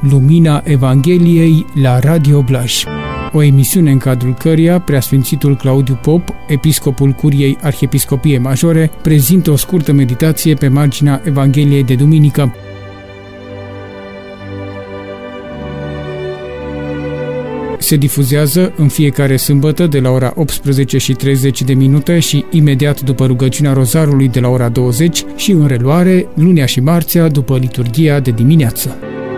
Lumina Evangheliei la Radio Blaj. O emisiune în cadrul căreia Preasfințitul Claudiu Pop, episcopul Curiei Arhiepiscopiei Majore, prezintă o scurtă meditație pe marginea Evangheliei de duminică. Se difuzează în fiecare sâmbătă de la ora 18:30 și imediat după rugăciunea Rozarului de la ora 20 și în reluare lunea și marțea după liturghia de dimineață.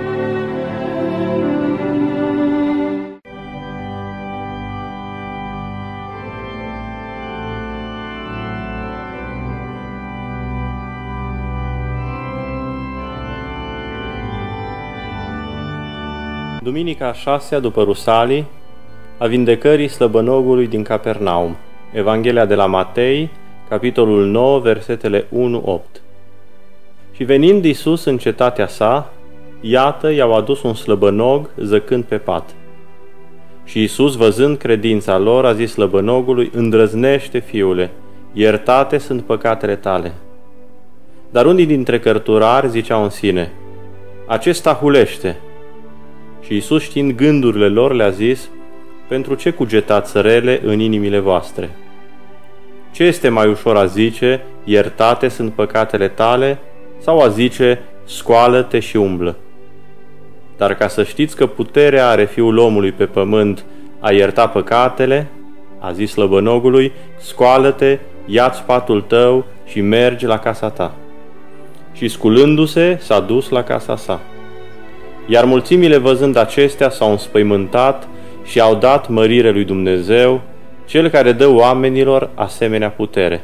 Duminica a 6-a după Rusalii, a vindecării slăbănogului din Capernaum. Evanghelia de la Matei, capitolul 9, versetele 1-8. Și venind Iisus în cetatea sa, iată, i-au adus un slăbănog zăcând pe pat. Și Iisus, văzând credința lor, a zis slăbănogului: îndrăznește, fiule, iertate sunt păcatele tale. Dar unii dintre cărturari ziceau în sine: acesta hulește. Și Iisus, știind gândurile lor, le-a zis: pentru ce cugetați rele în inimile voastre? Ce este mai ușor, a zice: iertate sunt păcatele tale, sau a zice: scoală-te și umblă? Dar ca să știți că puterea are Fiul omului pe pământ a ierta păcatele, a zis slăbănogului: scoală-te, ia-ți patul tău și mergi la casa ta. Și sculându-se, s-a dus la casa sa. Iar mulțimile, văzând acestea, s-au înspăimântat și au dat mărire lui Dumnezeu, Cel care dă oamenilor asemenea putere.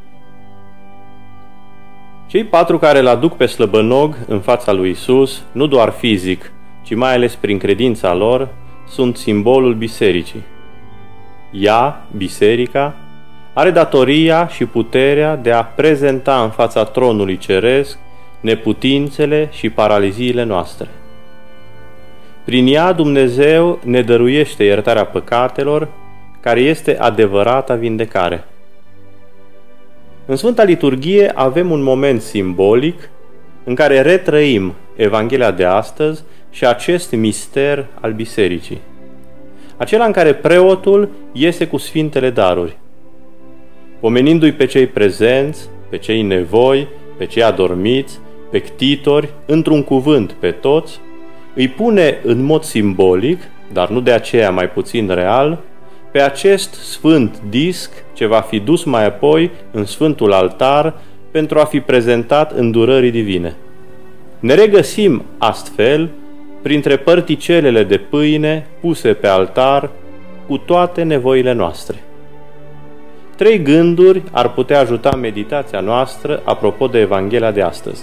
Cei 4 care îl aduc pe slăbănog în fața lui Iisus, nu doar fizic, ci mai ales prin credința lor, sunt simbolul bisericii. Ea, biserica, are datoria și puterea de a prezenta în fața tronului ceresc neputințele și paraliziile noastre. Prin ea Dumnezeu ne dăruiește iertarea păcatelor, care este adevărata vindecare. În Sfânta Liturghie avem un moment simbolic în care retrăim Evanghelia de astăzi și acest mister al bisericii. Acela în care preotul iese cu sfintele daruri, pomenindu-i pe cei prezenți, pe cei nevoi, pe cei adormiți, pe ctitori, într-un cuvânt pe toți, îi pune în mod simbolic, dar nu de aceea mai puțin real, pe acest sfânt disc ce va fi dus mai apoi în sfântul altar pentru a fi prezentat îndurării divine. Ne regăsim astfel printre părticelele de pâine puse pe altar cu toate nevoile noastre. 3 gânduri ar putea ajuta meditația noastră apropo de Evanghelia de astăzi.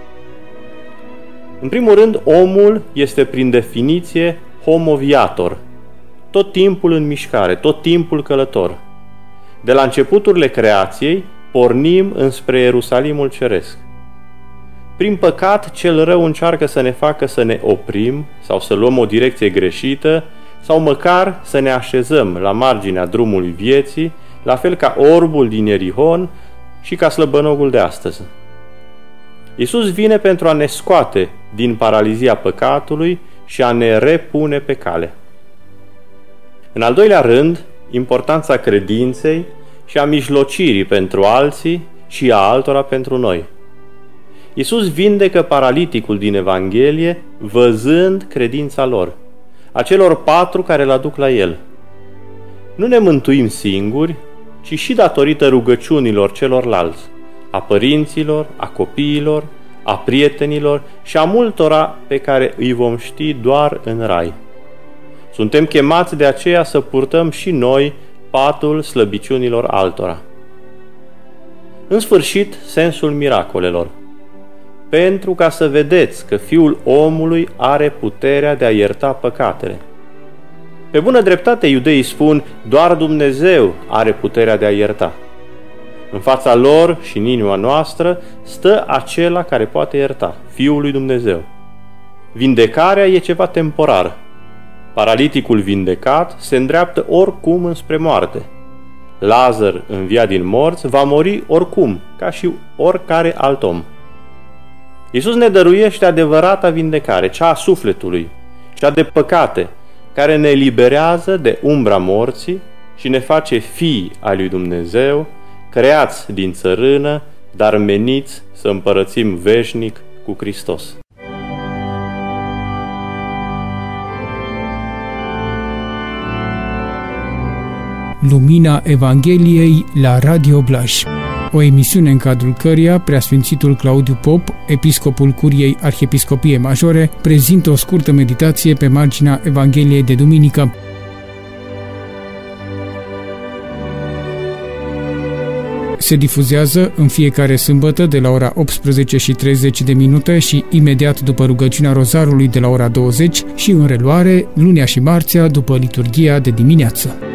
În primul rând, omul este prin definiție homo viator, tot timpul în mișcare, tot timpul călător. De la începuturile creației pornim înspre Ierusalimul ceresc. Prin păcat, cel rău încearcă să ne facă să ne oprim sau să luăm o direcție greșită sau măcar să ne așezăm la marginea drumului vieții, la fel ca orbul din Ierihon și ca slăbănogul de astăzi. Iisus vine pentru a ne scoate din paralizia păcatului și a ne repune pe cale. În al doilea rând, importanța credinței și a mijlocirii pentru alții și a altora pentru noi. Iisus vindecă paraliticul din Evanghelie văzând credința lor, a celor 4 care îl aduc la el. Nu ne mântuim singuri, ci și datorită rugăciunilor celorlalți, a părinților, a copiilor, a prietenilor și a multora pe care îi vom ști doar în rai. Suntem chemați de aceea să purtăm și noi patul slăbiciunilor altora. În sfârșit, sensul miracolelor. Pentru ca să vedeți că Fiul omului are puterea de a ierta păcatele. Pe bună dreptate, iudeii spun: doar Dumnezeu are puterea de a ierta. În fața lor și în inima noastră stă acela care poate ierta, Fiul lui Dumnezeu. Vindecarea e ceva temporar. Paraliticul vindecat se îndreaptă oricum înspre moarte. Lazar, înviat din morți, va mori oricum, ca și oricare alt om. Iisus ne dăruiește adevărata vindecare, cea a sufletului, cea de păcate, care ne eliberează de umbra morții și ne face fii ai lui Dumnezeu, creați din țărână, dar meniți să împărățim veșnic cu Hristos. Lumina Evangheliei la Radio Blaj, o emisiune în cadrul căreia Preasfințitul Claudiu Pop, episcopul Curiei Arhiepiscopiei Majore, prezintă o scurtă meditație pe marginea Evangheliei de duminică. Se difuzează în fiecare sâmbătă de la ora 18:30 și imediat după rugăciunea Rozarului de la ora 20 și în reluare lunia și marțea după liturghia de dimineață.